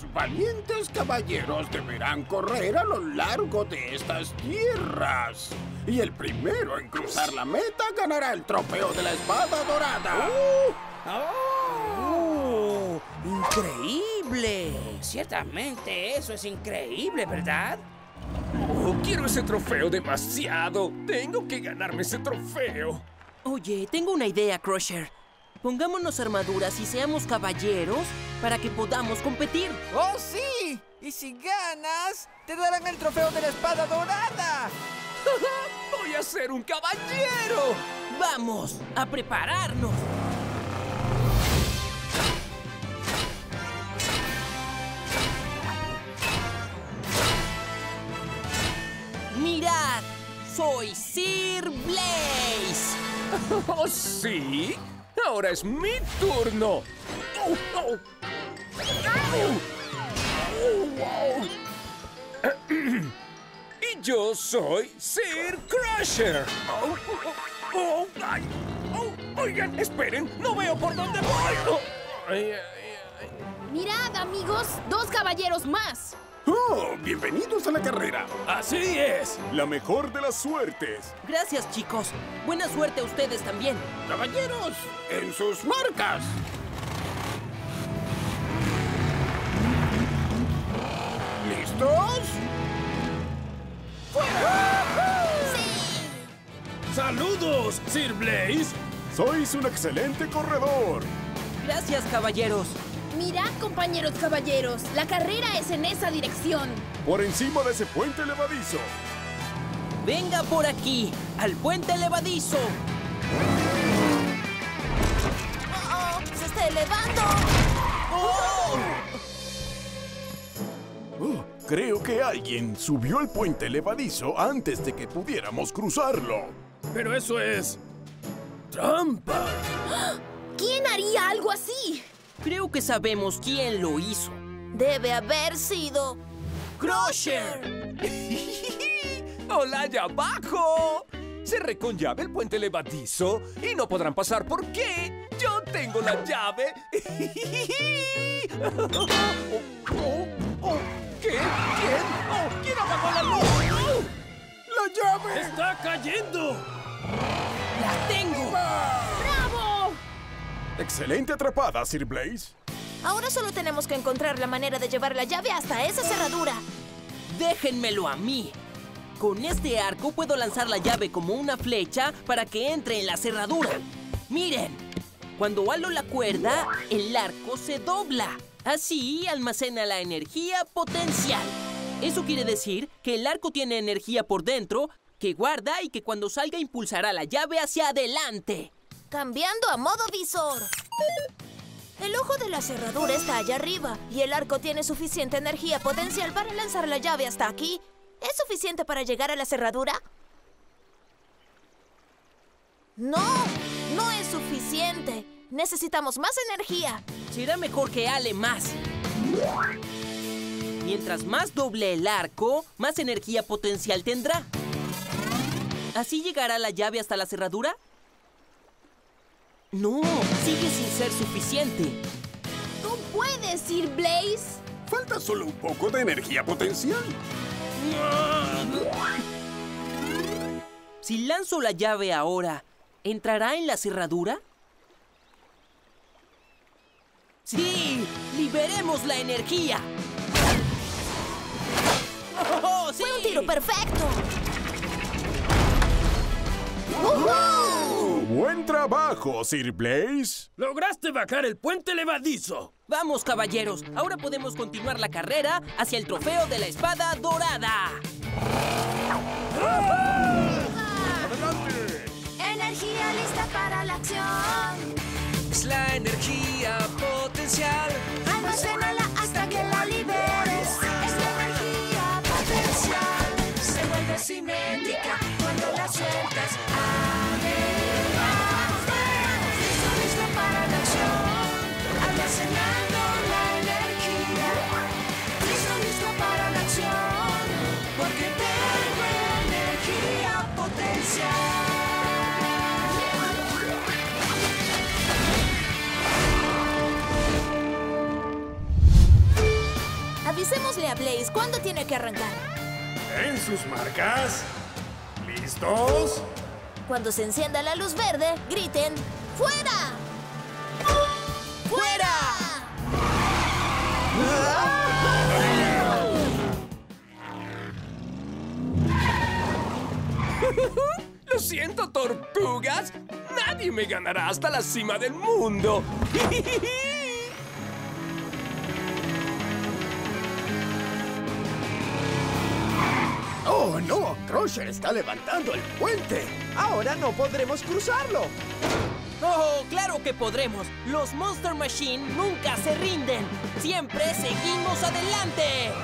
valientes caballeros deberán correr a lo largo de estas tierras. Y el primero en cruzar la meta ganará el trofeo de la espada dorada. ¡Oh! ¡Increíble! Ciertamente eso es increíble, ¿verdad? Oh, quiero ese trofeo demasiado. Tengo que ganarme ese trofeo. Oye, tengo una idea, Crusher. Pongámonos armaduras y seamos caballeros para que podamos competir. ¡Oh, sí! Y si ganas, te darán el trofeo de la espada dorada. ¡Voy a ser un caballero! ¡Vamos a prepararnos! ¡Mirad! ¡Soy Sir Blaze! ¡Oh, sí! ¡Ahora es mi turno! ¡Oh, oh! Y yo soy Sir Crusher. Oigan, esperen, no veo por dónde voy. Mirad, amigos, 2 caballeros más. ¡Oh! ¡Bienvenidos a la carrera! Así es. La mejor de las suertes. Gracias, chicos. Buena suerte a ustedes también. ¡Caballeros, en sus marcas! ¿Listos? ¡Saludos, Sir Blaze! Sois un excelente corredor. Gracias, caballeros. Mirad, compañeros caballeros, la carrera es en esa dirección. Por encima de ese puente levadizo. Venga por aquí, al puente levadizo. ¡Oh! ¡Se está elevando! Creo que alguien subió el puente levadizo antes de que pudiéramos cruzarlo. Pero eso es... ¡trampa! ¿Quién haría algo así? Creo que sabemos quién lo hizo. Debe haber sido... ¡Crusher! ¡Hola allá abajo! Cerré con llave el puente levadizo y no podrán pasar porque yo tengo la llave. ¿Qué? ¿Quién? ¿Quién apagó la luz? ¡La llave! ¡Está cayendo! ¡La tengo! ¡Bravo! Excelente atrapada, Sir Blaze. Ahora solo tenemos que encontrar la manera de llevar la llave hasta esa cerradura. ¡Déjenmelo a mí! Con este arco puedo lanzar la llave como una flecha para que entre en la cerradura. ¡Miren! Cuando halo la cuerda, el arco se dobla. Así almacena la energía potencial. Eso quiere decir que el arco tiene energía por dentro que guarda y que cuando salga impulsará la llave hacia adelante. Cambiando a modo visor. El ojo de la cerradura está allá arriba y el arco tiene suficiente energía potencial para lanzar la llave hasta aquí. ¿Es suficiente para llegar a la cerradura? No, no es suficiente. Necesitamos más energía. Será mejor que ale más. Mientras más doble el arco, más energía potencial tendrá. ¿Así llegará la llave hasta la cerradura? No, sigue sin ser suficiente. ¡Tú puedes, Sir Blaze! Falta solo un poco de energía potencial. Si lanzo la llave ahora, ¿entrará en la cerradura? ¡Sí! ¡Liberemos la energía! ¡Oh, sí! ¡Fue un tiro perfecto! Buen trabajo, Sir Blaze. ¡Lograste bajar el puente levadizo! Vamos, caballeros. Ahora podemos continuar la carrera hacia el trofeo de la espada dorada. ¡Adelante! Energía lista para la acción. Es la energía potencial. Almacénala hasta que la liberes. Es la energía potencial. Se vuelve cinética cuando la sueltas. Listo para la acción. Almacenando la energía. Listo para la acción. Porque tengo energía potencial. Avisémosle a Blaze cuándo tiene que arrancar. En sus marcas. ¿Listos? Cuando se encienda la luz verde, griten ¡fuera! ¡Fuera! Lo siento, tortugas. Nadie me ganará hasta la cima del mundo. ¡Oh, no! Crusher está levantando el puente. Ahora no podremos cruzarlo. ¡Oh, claro que podremos! Los Monster Machine nunca se rinden. Siempre seguimos adelante.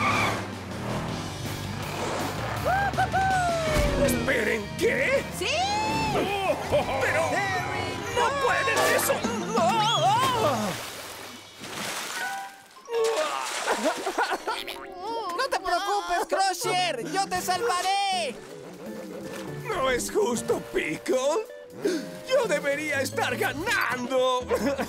Esperen, ¿qué? ¡Sí! ¡Pero no pueden eso! ¡No te preocupes, Crusher! ¡Yo te salvaré! ¡No es justo, Pickle! ¡Yo debería estar ganando!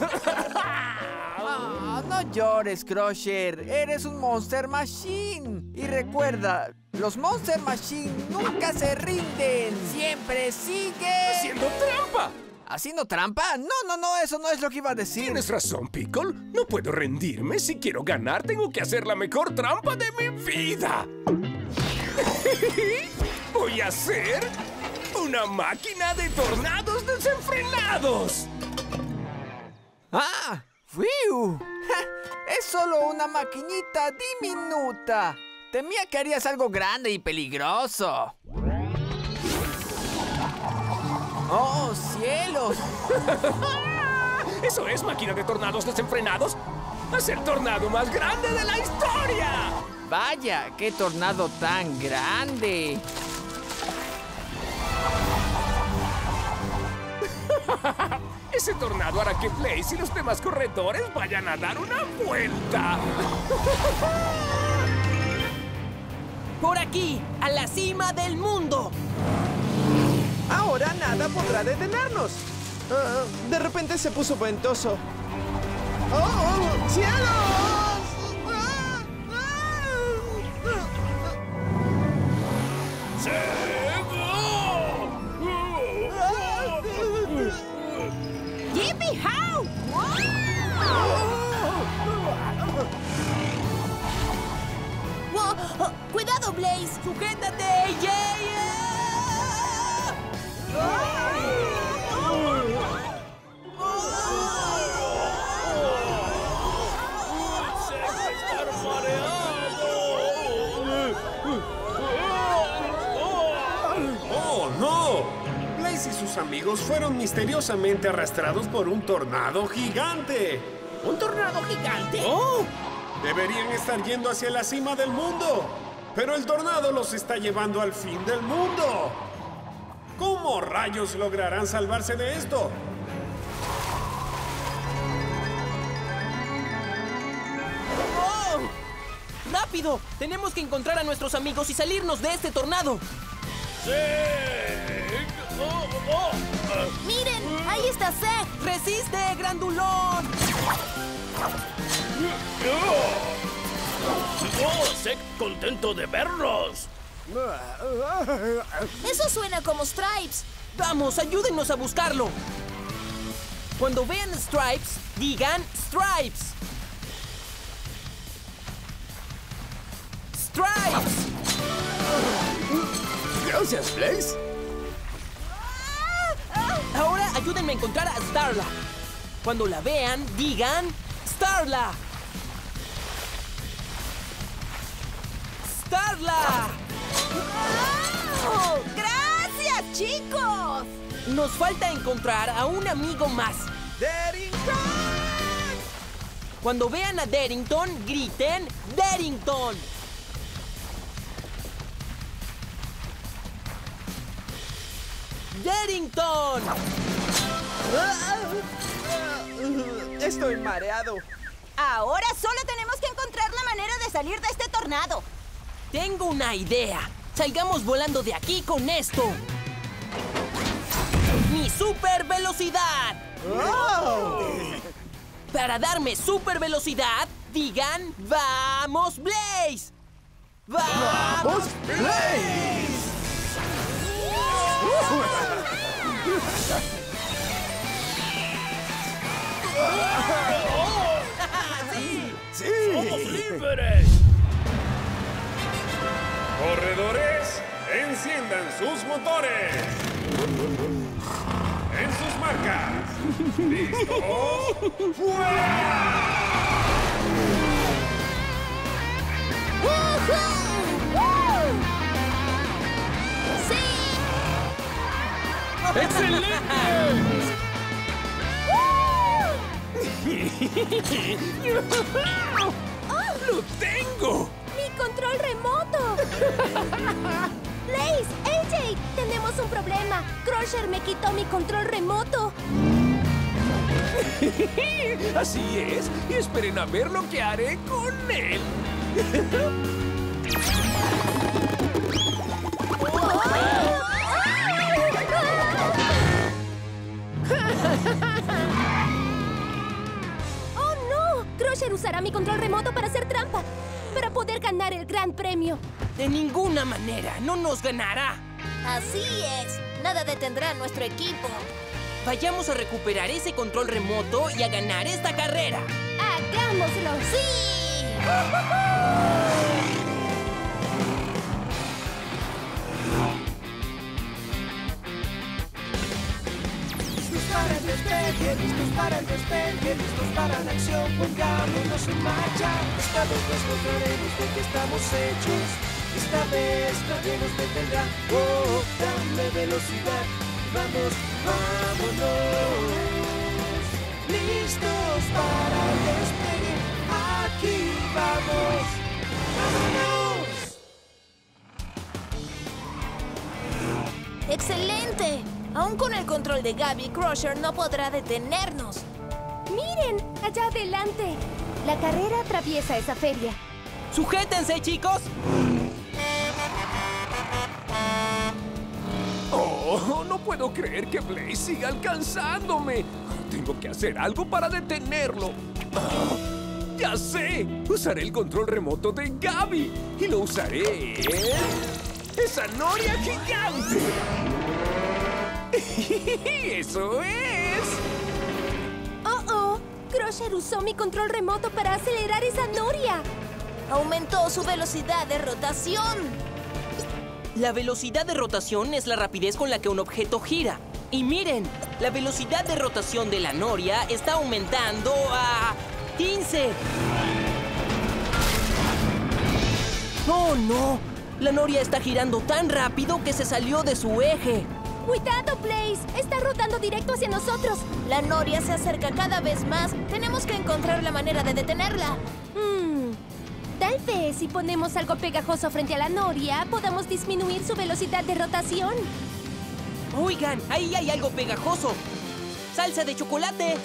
Ah, no llores, Crusher. Eres un Monster Machine. Y recuerda, los Monster Machine nunca se rinden. Siempre siguen... ¡Haciendo trampa! ¿Haciendo trampa? No, eso no es lo que iba a decir. Tienes razón, Pickle. No puedo rendirme. Si quiero ganar, tengo que hacer la mejor trampa de mi vida. Voy a hacer una máquina de tornados desenfrenados. ¡Ah! ¡Fiu! Es solo una maquinita diminuta. Temía que harías algo grande y peligroso. ¡Oh, cielos! ¿Eso es máquina de tornados desenfrenados? ¡Es el tornado más grande de la historia! ¡Vaya! ¡Qué tornado tan grande! Ese tornado hará que Blaze y los demás corredores vayan a dar una vuelta. Por aquí, a la cima del mundo. Ahora nada podrá detenernos. De repente se puso ventoso. ¡Oh, cielos! ¡Yippee how! ¡Wow! ¡Cuidado, Blaze! ¡Sujétate! ¡Yeah, ¡Oh, no! Blaze y sus amigos fueron misteriosamente arrastrados por un tornado gigante. ¿Un tornado gigante? ¡Oh! Deberían estar yendo hacia la cima del mundo. Pero el tornado los está llevando al fin del mundo. ¿Cómo rayos lograrán salvarse de esto? ¡Oh! ¡Rápido! Tenemos que encontrar a nuestros amigos y salirnos de este tornado. ¡Miren! ¡Ahí está Zack! ¡Resiste, grandulón! ¡Oh, Zack, contento de verlos! Eso suena como Stripes. ¡Vamos, ayúdennos a buscarlo! Cuando vean Stripes, digan Stripes. ¡Stripes! Gracias, Blaze. Ahora ayúdenme a encontrar a Starla. Cuando la vean, digan Starla. ¡Starla! ¡Oh! ¡Gracias, chicos! Nos falta encontrar a un amigo más. ¡Darington! Cuando vean a Darington, griten ¡Darington! ¡Darington! Estoy mareado. Ahora solo tenemos que encontrar la manera de salir de este tornado. Tengo una idea. Salgamos volando de aquí con esto. ¡Mi super velocidad! ¡Oh! Para darme super velocidad, digan, ¡vamos, Blaze! ¡Vamos, Blaze! ¡Sí! ¡Somos líderes! Corredores, enciendan sus motores. En sus marcas. ¿Listos? ¡Fuera! ¡Lo tengo! ¡Mi control remoto! ¡Blaze! ¡AJ! ¡Tenemos un problema! ¡Crusher me quitó mi control remoto! Así es. Y esperen a ver lo que haré con él. ¡Oh, no! Crusher usará mi control remoto para hacer trampa, para poder ganar el gran premio. De ninguna manera, no nos ganará. Así es. Nada detendrá a nuestro equipo. Vayamos a recuperar ese control remoto y a ganar esta carrera. ¡Hagámoslo! ¡Sí! Listos para el despegue, listos para el despegue, listos para la acción, pongámonos en marcha. Esta vez nos mostraremos de que estamos hechos. Esta vez nadie nos detendrá. Oh, dame velocidad. Vamos, vámonos. Listos para el despegue. Aquí vamos. ¡Vámonos! ¡Excelente! Aún con el control de Gabby, Crusher no podrá detenernos. ¡Miren! ¡Allá adelante! La carrera atraviesa esa feria. ¡Sujétense, chicos! ¡Oh! No puedo creer que Blaze siga alcanzándome. Tengo que hacer algo para detenerlo. ¡Ah! ¡Ya sé! Usaré el control remoto de Gabby. Y lo usaré en... ¡esa noria gigante! ¡Eso es! ¡Oh! Crusher usó mi control remoto para acelerar esa noria. Aumentó su velocidad de rotación. La velocidad de rotación es la rapidez con la que un objeto gira. Y miren, la velocidad de rotación de la noria está aumentando a 15. ¡Oh, no! La noria está girando tan rápido que se salió de su eje. ¡Cuidado, Blaze! ¡Está rotando directo hacia nosotros! La noria se acerca cada vez más. Tenemos que encontrar la manera de detenerla. Tal vez si ponemos algo pegajoso frente a la noria, podamos disminuir su velocidad de rotación. Oigan, ahí hay algo pegajoso. ¡Salsa de chocolate!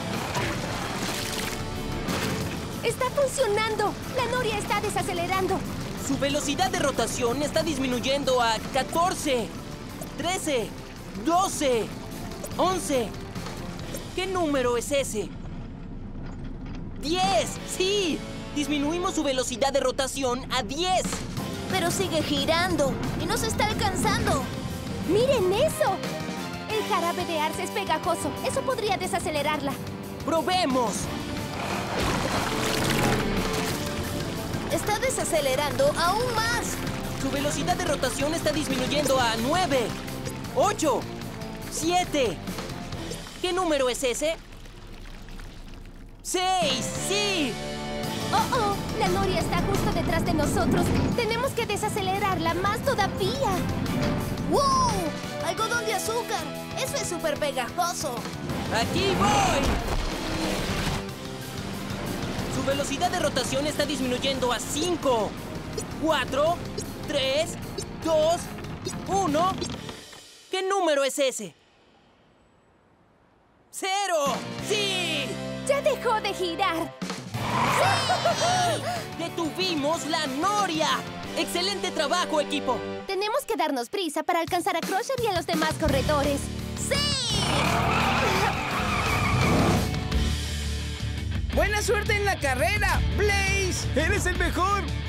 ¡Está funcionando! La noria está desacelerando. Su velocidad de rotación está disminuyendo a 14, 13, 12, 11. ¿Qué número es ese? 10, sí. Disminuimos su velocidad de rotación a 10. Pero sigue girando y nos está alcanzando. ¡Miren eso! El jarabe de arce es pegajoso. Eso podría desacelerarla. ¡Probemos! Está desacelerando aún más. Su velocidad de rotación está disminuyendo a 9, 8, 7. ¿Qué número es ese? 6, sí. ¡Oh! La noria está justo detrás de nosotros. Tenemos que desacelerarla más todavía. ¡Wow! ¡Algodón de azúcar! ¡Eso es súper pegajoso! ¡Aquí voy! Su velocidad de rotación está disminuyendo a 5, 4, 3, 2, 1. ¿Qué número es ese? 0. ¡Sí! ¡Ya dejó de girar! ¡Sí! ¡Detuvimos la noria! ¡Excelente trabajo, equipo! Tenemos que darnos prisa para alcanzar a Crusher y a los demás corredores. ¡Sí! ¡Buena suerte en la carrera, Blaze! ¡Eres el mejor!